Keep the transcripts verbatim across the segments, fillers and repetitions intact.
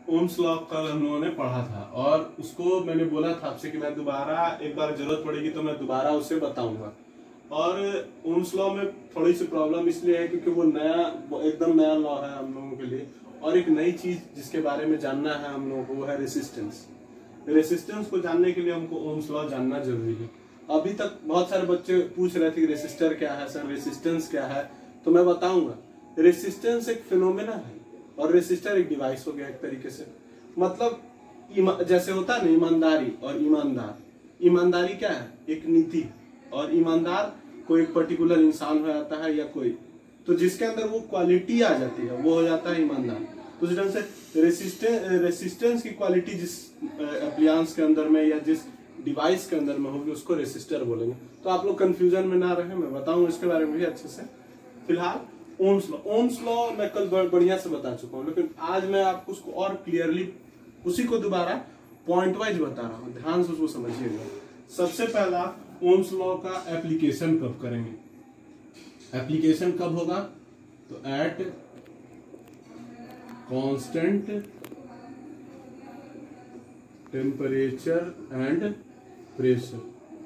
Ohm's law कल हम लोगों ने पढ़ा था और उसको मैंने बोला था आपसे कि मैं दोबारा एक बार जरूरत पड़ेगी तो मैं दोबारा उसे बताऊंगा। और ओम्स लॉ में थोड़ी सी प्रॉब्लम इसलिए है क्योंकि वो नया वो एकदम नया लॉ है हम लोगों के लिए, और एक नई चीज जिसके बारे में जानना है हम लोगों को वो है रेसिस्टेंस। रेसिस्टेंस को जानने के लिए हमको ओम्स लॉ जानना जरूरी है। अभी तक बहुत सारे बच्चे पूछ रहे थे कि रेसिस्टर क्या है सर, रेसिस्टेंस क्या है, तो मैं बताऊंगा। रेसिस्टेंस एक फिनोमेना है और रेसिस्टर एक डिवाइस हो गया एक तरीके से। मतलब जैसे होता है ना ईमानदारी और ईमानदार, ईमानदारी क्या है, एक नीति, और ईमानदार कोई एक पर्टिकुलर इंसान हो जाता है या कोई, तो जिसके अंदर वो क्वालिटी आ जाती है वो हो जाता है ईमानदार। तो उस ढंग से रेसिस्टेंस रेसिस्टेंस की क्वालिटी जिस एप्लियंस के अंदर में या जिस डिवाइस के अंदर में होगी उसको रेसिस्टर बोलेंगे। तो आप लोग कंफ्यूजन में ना रहे, मैं बताऊंगा इसके बारे में भी अच्छे से। फिलहाल ओम्स लॉ, ओम्स लॉ मैं कल बढ़िया से बता चुका हूँ, लेकिन आज मैं आपको उसको और क्लियरली उसी को दोबारा पॉइंट वाइज बता रहा हूँ, ध्यान से उसको समझिएगा। सबसे पहला ओम्स लॉ का एप्लीकेशन कब करेंगे, एप्लीकेशन कब होगा, तो at constant temperature and pressure.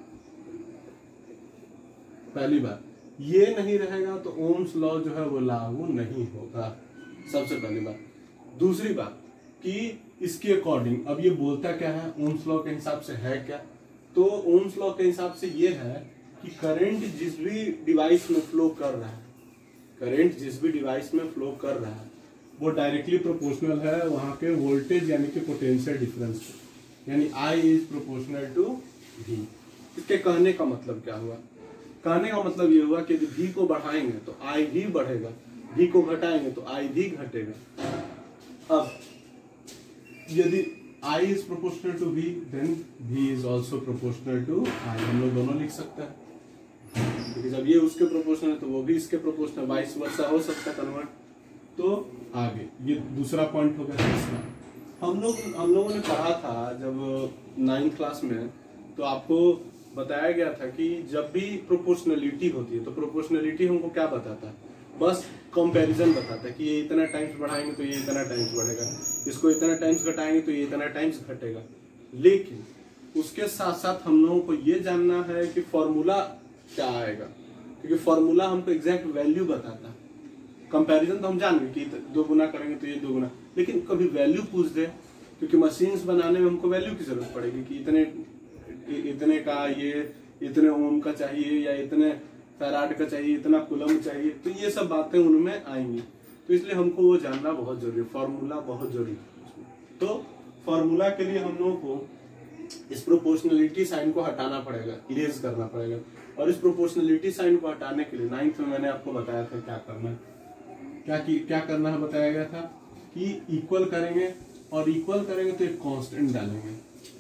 पहली बात ये नहीं रहेगा तो ओम्स लॉ जो है वो लागू नहीं होगा, सबसे पहली बात। दूसरी बात कि इसके अकॉर्डिंग, अब ये बोलता क्या है ओम्स लॉ के हिसाब से है क्या, तो ओम्स लॉ के हिसाब से ये है कि करंट जिस भी डिवाइस में फ्लो कर रहा है, करंट जिस भी डिवाइस में फ्लो कर रहा है वो डायरेक्टली प्रोपोर्शनल है वहां के वोल्टेज यानी कि पोटेंशियल डिफरेंस को, यानी I is proportional to V। इसके कहने का मतलब क्या हुआ, कहने का मतलब ये हुआ कि यदि V को बढ़ाएंगे तो I भी बढ़ेगा, V को घटाएंगे तो I भी घटेगा। अब यदि I is proportional to V, then V is also proportional to I, हम लोग दोनों लिख सकते हैं, क्योंकि जब ये उसके प्रोपोर्शनल है तो वो भी इसके प्रोपोर्शनल, वाइस वर्सा हो सकता है कन्वर्ट। तो आगे ये दूसरा पॉइंट हो गया। तीसरा हम लोग हम लोगों ने पढ़ा था जब नाइन्थ क्लास में, तो आपको बताया गया था कि जब भी प्रोपोर्शनलिटी होती है तो प्रोपोर्शनलिटी हमको क्या बताता है, बस कंपैरिजन बताता है कि ये इतना टाइम्स बढ़ाएंगे तो ये इतना टाइम्स बढ़ेगा, इसको इतना टाइम्स घटाएंगे तो ये इतना टाइम्स घटेगा। लेकिन उसके साथ साथ हम लोगों को ये जानना है कि फॉर्मूला क्या आएगा, क्योंकि फॉर्मूला हमको एग्जैक्ट वैल्यू बताता है। कंपैरिजन तो हम जान गए कि दो गुना करेंगे तो ये दो गुना, लेकिन कभी वैल्यू पूछ दे, क्योंकि मशीन्स बनाने में हमको वैल्यू की जरूरत पड़ेगी कि इतने इतने का ये इतने ओम का चाहिए या इतने फैराड का चाहिए, इतना कूलम चाहिए, तो ये सब बातें उनमें आएंगी। तो इसलिए हमको वो जानना बहुत जरूरी है, फॉर्मूला बहुत जरूरी है। तो फॉर्मूला के लिए हम लोगों को इस प्रोपोर्शनलिटी साइन को हटाना पड़ेगा, इरेज करना पड़ेगा। और इस प्रोपोर्शनलिटी साइन को हटाने के लिए नाइन्थ में मैंने आपको बताया था क्या करना है, क्या की, क्या करना है बताया गया था कि इक्वल करेंगे, और इक्वल करेंगे तो एक कांस्टेंट डालेंगे,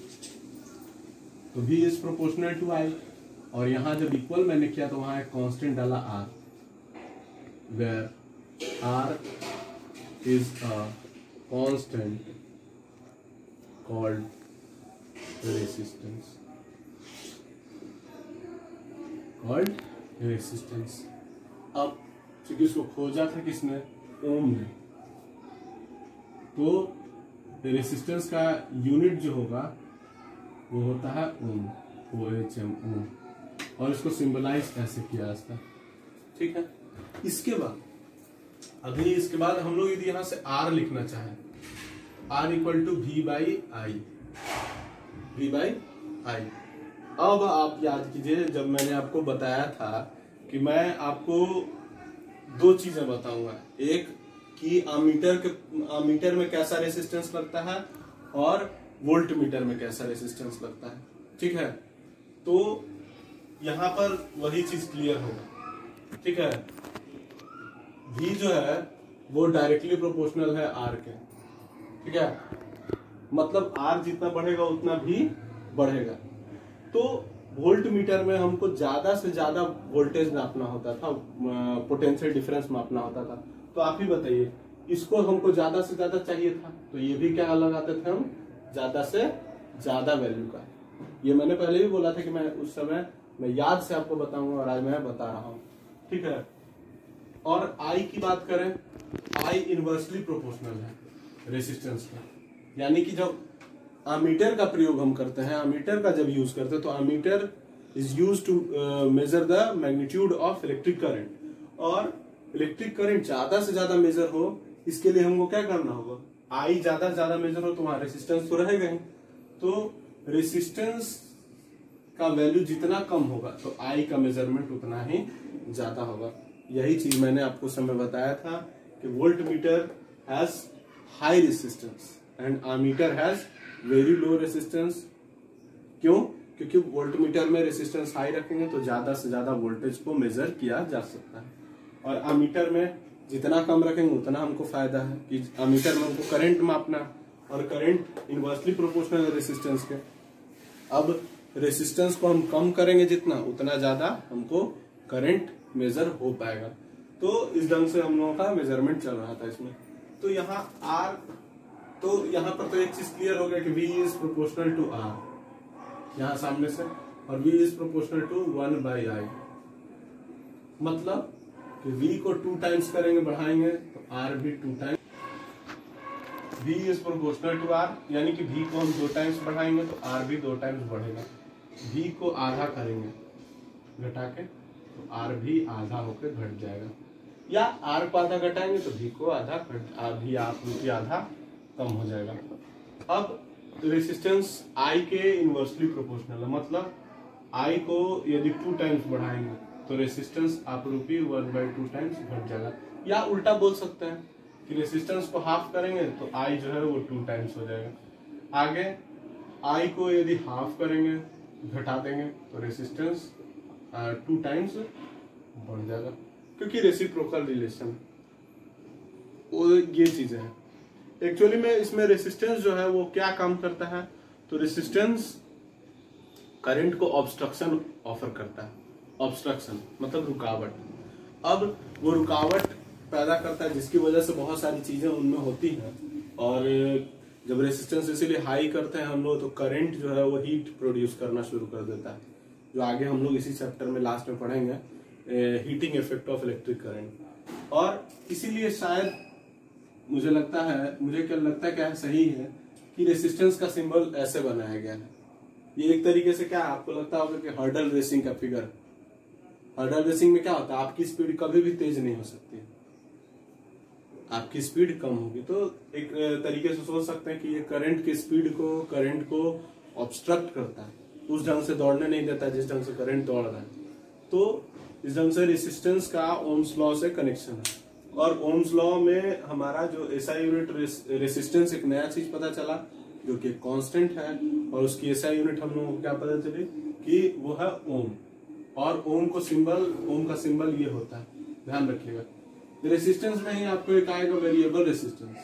तो V is proportional to I, और यहां जब इक्वल मैंने किया तो वहां एक कांस्टेंट डाला R, where R is a constant called resistance, called resistance. अब क्योंकि उसको खोजा था किसने, ओम ने, तो रेसिस्टेंस का यूनिट जो होगा वो होता है ओम, ओ एच एम, ओम, और इसको सिंबलाइज ऐसे किया जाता है। ठीक है, इसके बाद अभी इसके बाद हम लोग यदि यहां से R लिखना चाहें, R equal to V by I, V by I. अब आप याद कीजिए जब मैंने आपको बताया था कि मैं आपको दो चीजें बताऊंगा, एक कि अमीटर के अमीटर में कैसा रेसिस्टेंस लगता है और वोल्ट मीटर में कैसा रेसिस्टेंस लगता है। ठीक है, तो यहां पर वही चीज क्लियर होगा। ठीक है, V जो है वो डायरेक्टली प्रोपोर्शनल है R के। ठीक है, मतलब R जितना बढ़ेगा उतना भी बढ़ेगा। तो वोल्ट मीटर में हमको ज्यादा से ज्यादा वोल्टेज नापना होता था, पोटेंशियल डिफरेंस मापना होता था। तो आप ही बताइए, इसको हमको ज्यादा से ज्यादा चाहिए था, तो ये भी क्या लगाते थे हम, ज्यादा से ज्यादा वैल्यू का। ये मैंने पहले भी बोला था कि मैं उस समय मैं याद से आपको बताऊंगा, और आज मैं बता रहा हूं। ठीक है, और I की बात करें, I इनवर्सली प्रोपोर्शनल है रेसिस्टेंस का। यानी कि जब अमीटर का प्रयोग हम करते हैं, अमीटर का जब यूज करते हैं तो ammeter is used to measure the magnitude of electric current, और इलेक्ट्रिक करंट ज्यादा से ज्यादा मेजर हो इसके लिए हमको क्या करना होगा, आई ज्यादा से ज्यादा मेजर हो तो वहां रेसिस्टेंस तो रहेगा ही, तो रेसिस्टेंस का वैल्यू जितना कम होगा तो आई का मेजरमेंट उतना ही ज्यादा होगा। यही चीज मैंने आपको समय बताया था कि volt meter has high resistance and ammeter has very low resistance. क्यों? क्योंकि वोल्ट मीटर में रेसिस्टेंस हाई रखेंगे तो ज्यादा से ज्यादा वोल्टेज को मेजर किया जा सकता है, और अमीटर में जितना कम रखेंगे उतना हमको फायदा है कि अमीटर में हमको करंट मापना, और करंट इनवर्सली प्रोपोर्शनल है रेसिस्टेंस के। अब रेसिस्टेंस को हम कम करेंगे जितना, उतना ज्यादा हमको करंट मेजर हो पाएगा। तो इस ढंग से हम लोगों का मेजरमेंट चल रहा था इसमें। तो यहाँ आर, तो यहाँ पर तो एक चीज क्लियर हो गया कि V is proportional to R यहाँ सामने से, और V is proportional to one by I. मतलब कि V को टू टाइम्स करेंगे, बढ़ाएंगे तो R भी two times. V is proportional to R, यानी कि V को हम दो टाइम्स बढ़ाएंगे तो R भी दो टाइम्स बढ़ेगा। V को आधा करेंगे घटा के तो R भी आधा होकर घट जाएगा, या R को आधा घटाएंगे तो V को आधा घट भी आपूर्ति आधा कम हो जाएगा। अब रेसिस्टेंस I के इनवर्सली प्रोपोर्शनल है, मतलब I को यदि टू टाइम्स बढ़ाएंगे तो रेसिस्टेंस आपूर्ति वन बाई टू टाइम्स घट जाएगा, या उल्टा बोल सकते हैं कि रेसिस्टेंस को हाफ करेंगे तो I जो है वो टू टाइम्स हो जाएगा। आगे I को यदि हाफ करेंगे, घटा देंगे तो रेसिस्टेंस टू टाइम्स बढ़ जाएगा, क्योंकि रेसिप्रोकल रिलेशन वो ये चीजें हैं। एक्चुअली में इसमें रेसिस्टेंस जो है वो क्या काम करता है, तो रेसिस्टेंस करंट को ऑब्स्ट्रक्शन ऑफर करता है। ऑब्स्ट्रक्शन मतलब रुकावट। अब वो रुकावट पैदा करता है जिसकी वजह से बहुत सारी चीजें उनमें होती हैं, और जब रेसिस्टेंस इसीलिए हाई करते हैं हम लोग तो करंट जो है वो हीट प्रोड्यूस करना शुरू कर देता है, जो आगे हम लोग इसी चैप्टर में लास्ट में पढ़ेंगे, heating effect of electric current. और इसीलिए शायद मुझे लगता है, मुझे क्या लगता है, क्या सही है कि रेसिस्टेंस का सिंबल ऐसे बनाया गया है। ये एक तरीके से क्या आपको लगता होगा कि हर्डल रेसिंग का फिगर। हर्डल रेसिंग में क्या होता है, आपकी स्पीड कभी भी तेज नहीं हो सकती, आपकी स्पीड कम होगी। तो एक तरीके से सोच सकते हैं कि ये करंट की स्पीड को, करंट को ऑब्स्ट्रक्ट करता है, उस ढंग से दौड़ने नहीं देता जिस ढंग से करंट दौड़ रहा है। तो इस ढंग से रेसिस्टेंस का ओम्स लॉ से कनेक्शन है, और ओम्स लॉ में हमारा जो एसआई यूनिट रेसिस्टेंस एक नया चीज पता चला जो कि कांस्टेंट है, और उसकी एसआई यूनिट हम लोगों को क्या पता चली कि वो है ओम। और ओम को सिंबल, ओम का सिंबल ये होता है, ध्यान रखिएगा। रेसिस्टेंस में ही आपको एक आएगा वेरिएबल रेसिस्टेंस,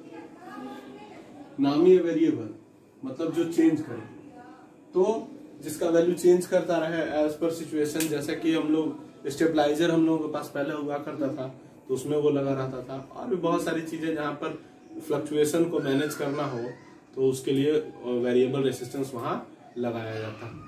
नामी है वेरिएबल, मतलब जो चेंज करे, तो जिसका वैल्यू चेंज करता रहे एज पर सिचुएशन। जैसे कि हम लोग स्टेबलाइजर हम लोगों के पास पहले हुआ करता था तो उसमें वो लगा रहता था, और भी बहुत सारी चीजें जहां पर फ्लक्चुएशन को मैनेज करना हो तो उसके लिए वेरिएबल रेसिस्टेंस वहां लगाया जाता है।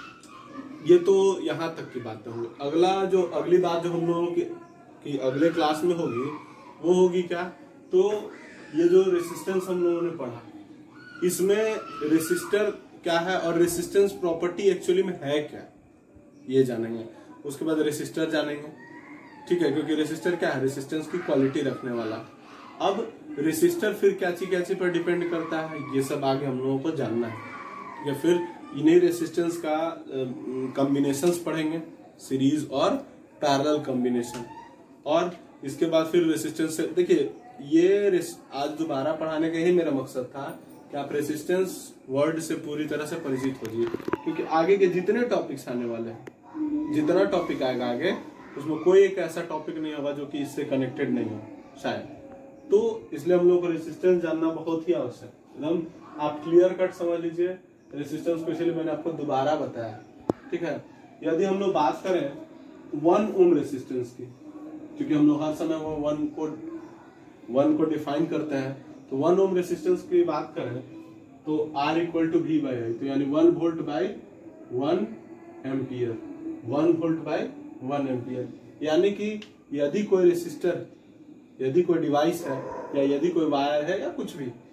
ये तो यहाँ तक की बातें होंगी। अगला जो अगली बात जो हम लोगों की, की अगले क्लास में होगी वो होगी क्या, तो ये जो रेसिस्टेंस हम लोगों ने पढ़ा, इसमें रेसिस्टर क्या है और रेसिस्टेंस प्रॉपर्टी एक्चुअली में है क्या, ये जानेंगे। उसके बाद रेसिस्टर जानेंगे, ठीक है, क्योंकि रेसिस्टर क्या है, रेसिस्टेंस की क्वालिटी रखने वाला। अब रेसिस्टर फिर क्या चीज क्या चीज पर डिपेंड करता है, ये सब आगे हम लोगों को जानना है, ठीक है। फिर इन्हीं रेसिस्टेंस का कॉम्बिनेशंस पढ़ेंगे, सीरीज और पैरेलल कॉम्बिनेशन। और इसके बाद फिर रेसिस्टेंस से, देखिए ये आज दोबारा पढ़ाने का ही मेरा मकसद था कि आप रेसिस्टेंस वर्ड से पूरी तरह से परिचित हो जाइए, क्योंकि आगे के जितने टॉपिक्स आने वाले हैं, जितना टॉपिक आएगा आगे, उसमें कोई एक ऐसा टॉपिक नहीं होगा जो कि इससे कनेक्टेड नहीं हो शायद। तो इसलिए हम लोग को रेसिस्टेंस जानना बहुत ही आवश्यक, एकदम आप क्लियर कट समझ लीजिए रेसिस्टेंस को, इसलिए मैंने आपको दोबारा बताया, ठीक है। यदि हम लोग बात करें वन ओम रेसिस्टेंस की, क्योंकि हम लोग हर समय वो वन को वन को डिफाइन करते हैं, तो वन ओम रेसिस्टेंस की बात करें तो R equal to V by I, तो यानी one volt by one ampere, one volt by one ampere. यानी कि यदि कोई रेसिस्टर, यदि कोई डिवाइस है, या यदि कोई वायर है या कुछ भी,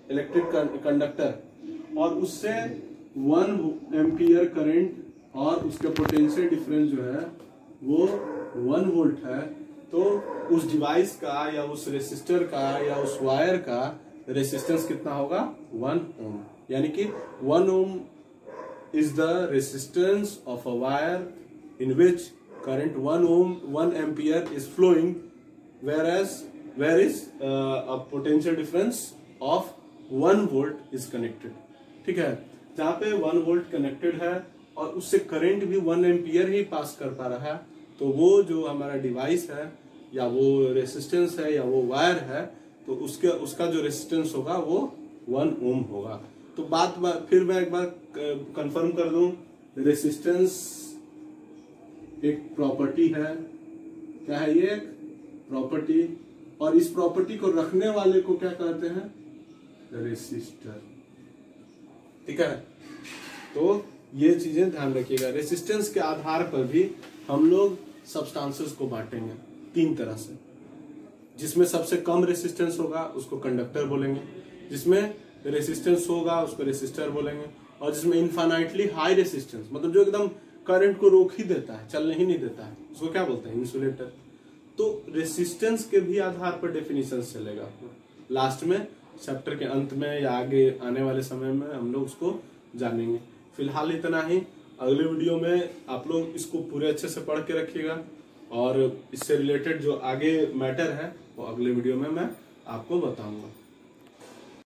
इलेक्ट्रिक कंडक्टर और उससे वन एम्पियर करंट और उसके पोटेंशियल डिफरेंस जो है वो वन वोल्ट है, तो उस डिवाइस का या उस रेसिस्टर का या उस वायर का रेसिस्टेंस कितना होगा, वन ओम। यानी कि one ohm is the resistance of a wire in which current one ohm one ampere is flowing, whereas where is a potential difference of one volt is connected. ठीक है, जहां पे one volt connected है और उससे current भी one ampere ही पास कर पा रहा है, तो वो जो हमारा डिवाइस है या वो रेसिस्टेंस है या वो वायर है, तो उसके उसका जो रेसिस्टेंस होगा वो वन ओम होगा। तो बात बा, फिर मैं एक बार कंफर्म कर दूं, रेसिस्टेंस एक प्रॉपर्टी है। क्या है ये? एक प्रॉपर्टी, और इस प्रॉपर्टी को रखने वाले को क्या कहते हैं? रेसिस्टर। ठीक है, तो ये चीजें ध्यान रखिएगा। रेसिस्टेंस के आधार पर भी हम लोग सब्सटेंसेस को बांटेंगे तीन तरह से। जिसमें सबसे कम रेसिस्टेंस होगा उसको कंडक्टर बोलेंगे, जिसमें रेसिस्टेंस होगा उसको रेसिस्टर बोलेंगे, और जिसमें इनफाइनाइटली हाई रेसिस्टेंस मतलब जो एकदम करंट को रोक ही देता है, चलने ही नहीं देता है, उसको क्या बोलते हैं? इंसुलेटर। तो रेसिस्टेंस के भी आधार पर डेफिनेशन चलेगा। लास्ट में चैप्टर के अंत में या आगे आने वाले समय में हम लोग उसको जानेंगे। फिलहाल इतना ही। अगले वीडियो में आप लोग इसको पूरे अच्छे से पढ़ के रखिएगा, और इससे रिलेटेड जो आगे मैटर है वो अगले वीडियो में मैं आपको बताऊंगा।